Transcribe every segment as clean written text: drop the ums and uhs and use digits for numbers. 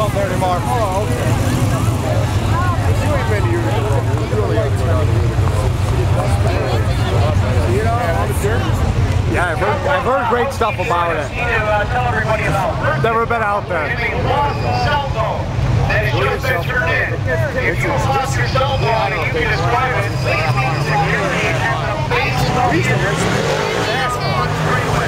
up there anymore. Oh, okay. You ain't been to Utica. You really haven't been out to Utica. You know, on the dirt? Yeah, I've heard great stuff about it. Never been out there. That it should have been turned in. If you lost your cell phone and you can describe it, please mean security at the base of the freeway.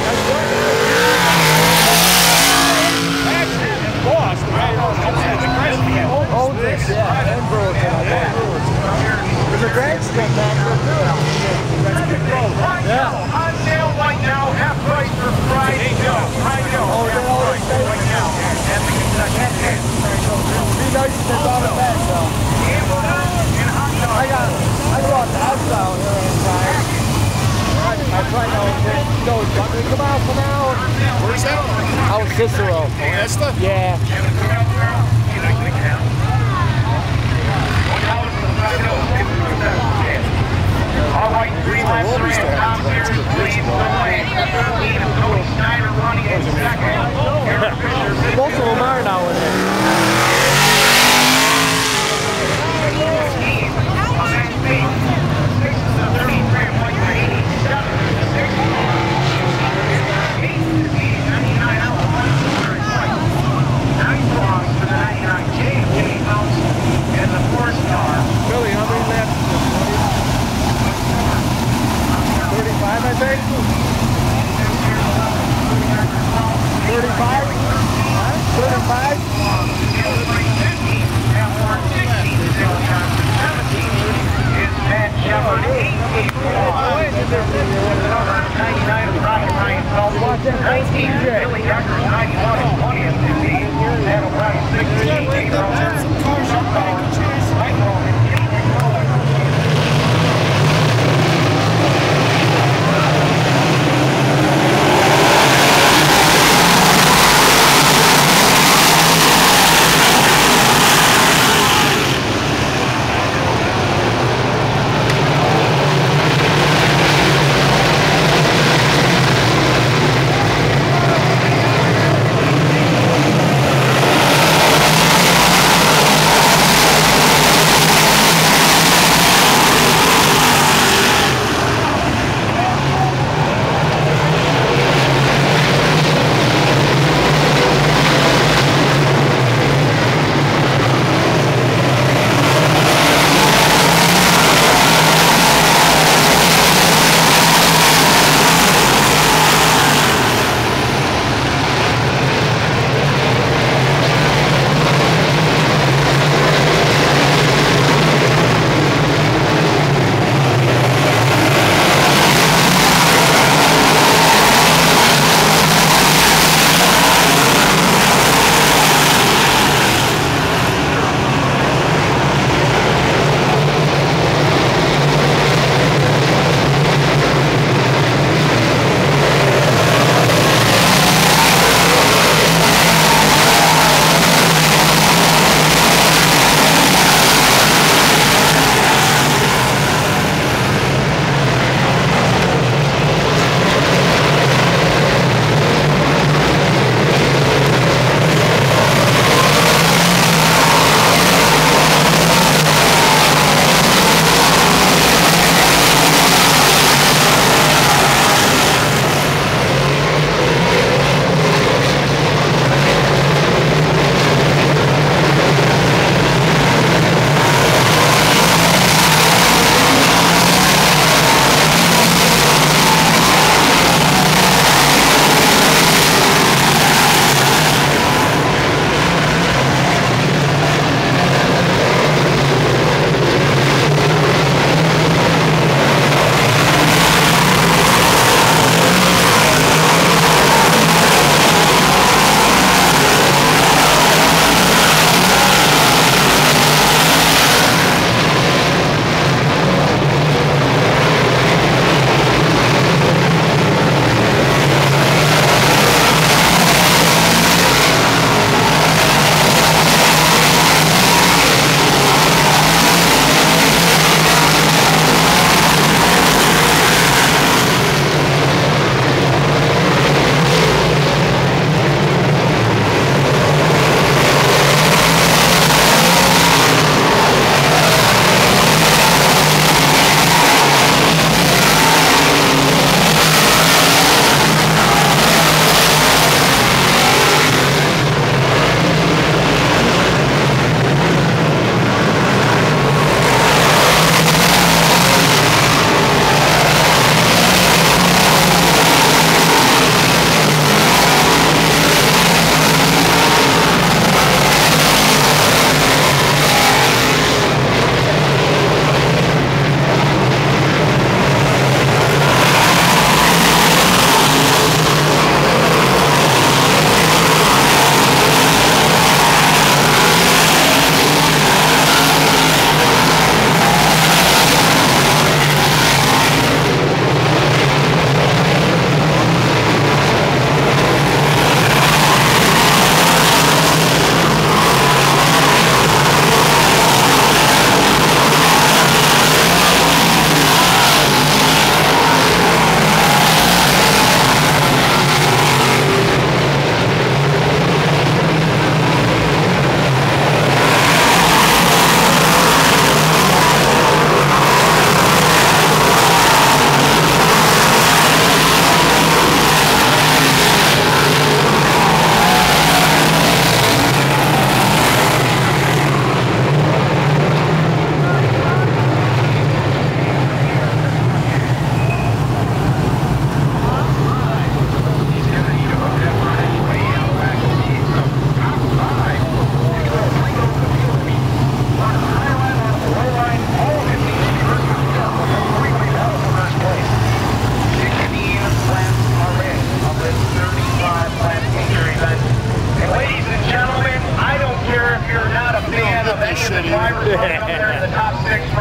Lost, right? Oh, this, yeah, and Brewington. There's a grandstand back there, too. That's a big road. Yeah. On sale right now, half price for Friday. Friday. Oh, they always stay right now. Be nice if they brought it back, though. I go out to Ashdown here inside. I try to go, come out for now. Where's that? Out Cicero. Oh, that's the? Yeah. All right, green lights are in. Tom Sears leads the way. Lead of Tony Snyder running in second. Eric Fisher. Most of them are now in there.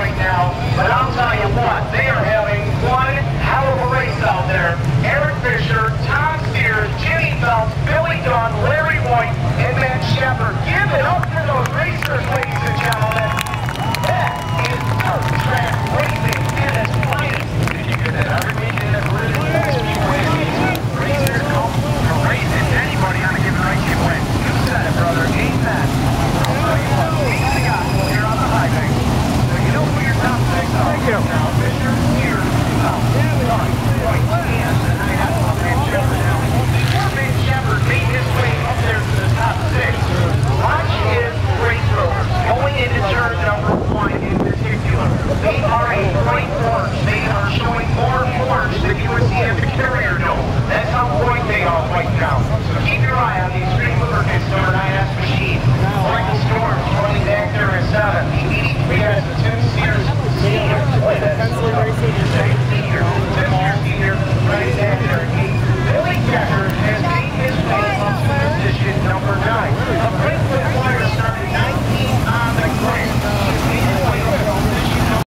right now, but I'll tell you what, they are having